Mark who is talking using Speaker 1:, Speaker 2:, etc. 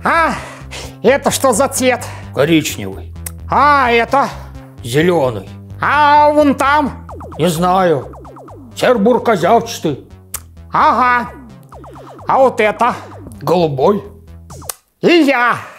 Speaker 1: А, это что за цвет?
Speaker 2: Коричневый.
Speaker 1: А это?
Speaker 2: Зеленый.
Speaker 1: А вон там?
Speaker 2: Не знаю. Сербуркозявчатый.
Speaker 1: Ага. А вот это?
Speaker 2: Голубой.
Speaker 1: И я.